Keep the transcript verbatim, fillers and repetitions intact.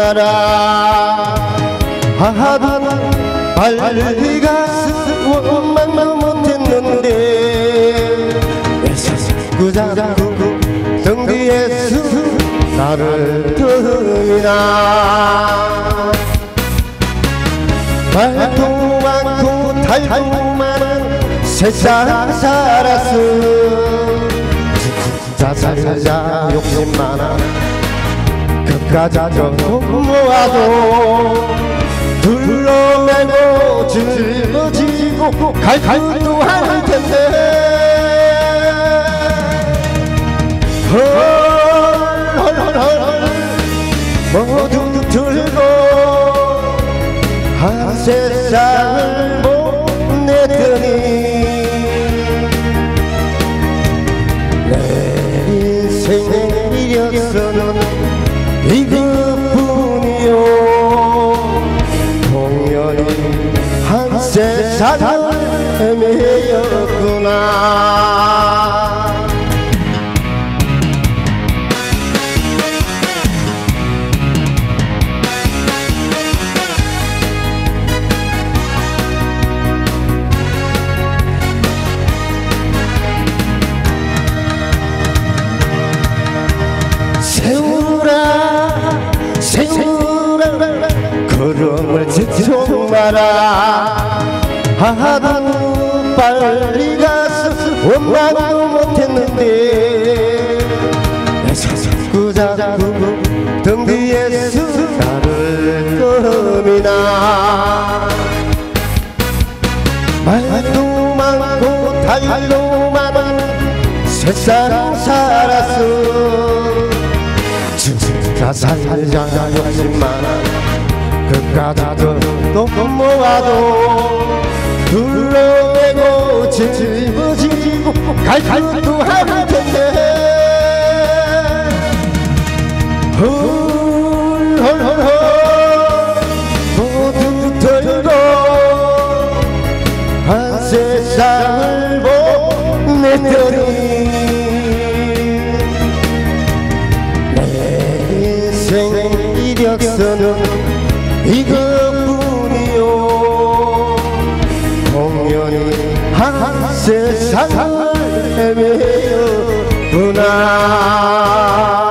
마라. 하던 빨리 가서 원망만 못했는데 그 자꾸 등 뒤에서 나를 떠미나. 말도 많고 달도 많은 세상 살았어. 자살자 욕심 많아 그까지 모아도 둘러매고 짊어지고 갈 갈도 할 텐데 헐헐헐 모두 들고 한 세상을 못 내더니 내 인생의 이력서는 이것뿐이요. 동연히 한 세상을 헤매였구나. 세우라 세우라 걸음을 지쳐 마라. 하던 빨리 가서 원망도 못했는데 자꾸 자꾸 등 뒤에서 나를 떠미나. 말도 많고 달도 많은 세상 살았어. 자살자 욕심 많아 그까지도 또 모아도 둘러매고 짊어지고 갈 갈도 할 텐데 헐헐헐 모두 털고 한 세상을 보냈더니 이력서는 이것뿐이요. 동연히 한 세상을 헤매였구나.